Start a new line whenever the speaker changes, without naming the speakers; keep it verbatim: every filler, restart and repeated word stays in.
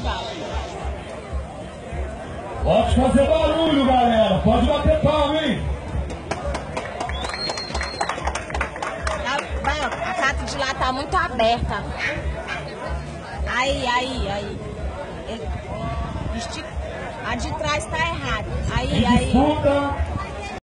Pode fazer barulho, galera. Pode bater palma, hein?
A casa de lá tá muito aberta. Aí, aí, aí. A de trás tá errado. Aí, aí.
Disputa